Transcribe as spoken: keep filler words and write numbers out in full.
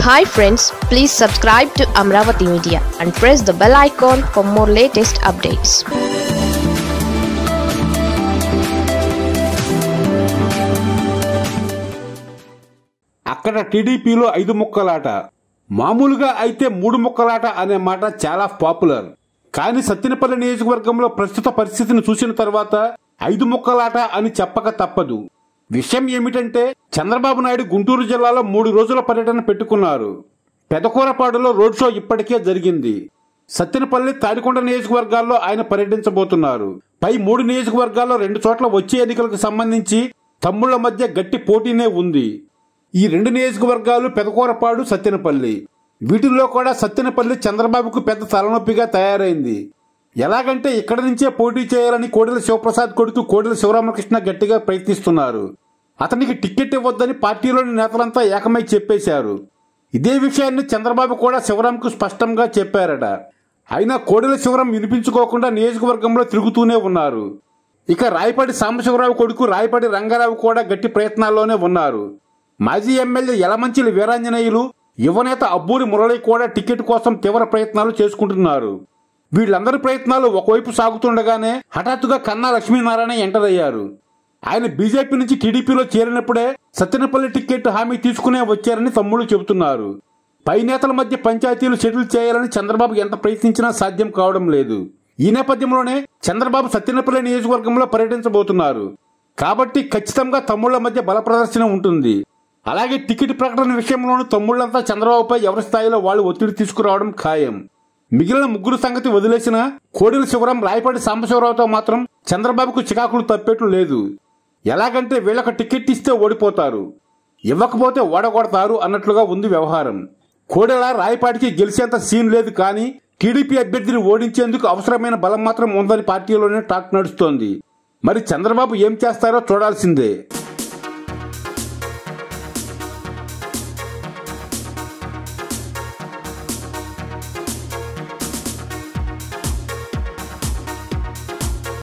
Hi friends, please subscribe to Amaravathi Media and press the bell icon for more latest updates. అక్కడ టీడీపీలో ఐదు ముక్కలాట. మామూలుగా అయితే మూడు ముక్కలాట అనే మాట చాలా పాపులర్. కానీ సత్తెనపల్లి నియోజకవర్గంలో ప్రస్తుత పరిస్థితిని చూసిన తర్వాత ఐదు ముక్కలాట అని చెప్పక తప్పదు. విషయం ఏమిటంటే చంద్రబాబు నాయుడు గుంటూరు జిల్లాలో మూడు రోజుల పర్యటన పెట్టుకున్నారు. పెదకూరపాడులో రోడ్ షో ఇప్పటికే జరిగింది. సత్తెనపల్లి, తాడికొండ నియోజకవర్గాల్లో ఆయన పర్యటించబోతున్నారు. పై మూడు నియోజకవర్గాల్లో రెండు చోట్ల వచ్చే ఎన్నికలకు సంబంధించి తమ్ముళ్ల మధ్య గట్టి పోటీనే ఉంది. ఈ రెండు నియోజకవర్గాలు పెదకూరపాడు, సత్తెనపల్లి. వీటిల్లో కూడా సత్తెనపల్లి చంద్రబాబుకు పెద్ద తలనొప్పిగా తయారైంది. ఎలాగంటే ఇక్కడి నుంచే పోటీ చేయాలని కోడెల శివప్రసాద్ కొడుకు కోడెల శివరామకృష్ణ గట్టిగా ప్రయత్నిస్తున్నారు. అతనికి టికెట్ ఇవ్వొద్దని పార్టీలోని నేతలంతా ఏకమై చెప్పేశారు. ఇదే విషయాన్ని చంద్రబాబు కూడా శివరాంకు స్పష్టంగా చెప్పారట. అయినా కోడెల శివరాం వినిపించుకోకుండా నియోజకవర్గంలో తిరుగుతూనే ఉన్నారు. ఇక రాయపాటి సాంబశివరావు కొడుకు రాయపాటి రంగారావు కూడా గట్టి ప్రయత్నాల్లోనే ఉన్నారు. మాజీ ఎమ్మెల్యే యలమంచిలి వీరాంజనేయులు, యువనేత అబ్బూరి మురళి కూడా టికెట్ కోసం తీవ్ర ప్రయత్నాలు చేసుకుంటున్నారు. వీళ్ళందరి ప్రయత్నాలు ఒకవైపు సాగుతుండగానే హఠాత్తుగా కన్నా లక్ష్మీనారాయణ ఎంటర్ అయ్యారు. ఆయన బీజేపీ నుంచి టీడీపీలో చేరినప్పుడే సత్తెనపల్లి టికెట్ హామీ తీసుకునే వచ్చారని తమ్ముళ్లు చెబుతున్నారు. పై నేతల మధ్య పంచాయతీలు సెటిల్ చేయాలని చంద్రబాబు ఎంత ప్రయత్నించినా సాధ్యం కావడం లేదు. ఈ నేపథ్యంలోనే చంద్రబాబు సత్తెనపల్లి నియోజకవర్గంలో పర్యటించబోతున్నారు. కాబట్టి ఖచ్చితంగా తమ్ముళ్ల మధ్య బల ప్రదర్శన ఉంటుంది. అలాగే టికెట్ ప్రకటన విషయంలోనూ తమ్ముళ్లంతా చంద్రబాబుపై ఎవరి స్థాయిలో వాళ్ళు ఒత్తిడి తీసుకురావడం ఖాయం. మిగిలిన ముగ్గురు సంగతి వదిలేసిన కోడెల శివరాం, రాయపాటి సాంబశివరావుతో మాత్రం చంద్రబాబుకు చికాకులు తప్పేట్లు లేదు. ఎలాగంటే వీళ్ళకు టికెట్ ఇస్తే ఓడిపోతారు, ఇవ్వకపోతే ఓడగొడతారు అన్నట్లుగా ఉంది వ్యవహారం. కోడెల, రాయపాటికి గెలిచేంత సీన్ లేదు. కానీ టీడీపీ అభ్యర్థిని ఓడించేందుకు అవసరమైన బలం మాత్రం ఉందని పార్టీలోనే టాక్ నడుస్తోంది. మరి చంద్రబాబు ఏం చేస్తారో చూడాల్సిందే.